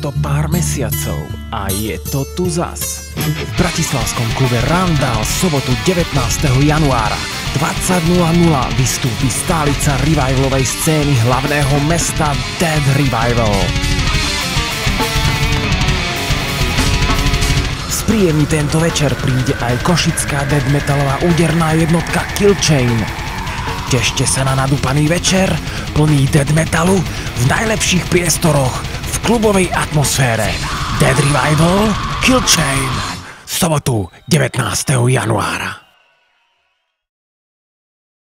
to pár mesiacov a je to tu zas. V bratislavskom klube Randall sobotu 19. januára 20.00 vystúpi stálica revivalovej scény hlavného mesta Dead Revival. Spríjemní tento večer príde aj košická death metalová úderná jednotka Killchain. Tešte sa na nadúpaný večer, plný death metalu v najlepších priestoroch v klubovej atmosfére. Dead Revival, Killchain, sobotu 19. januára.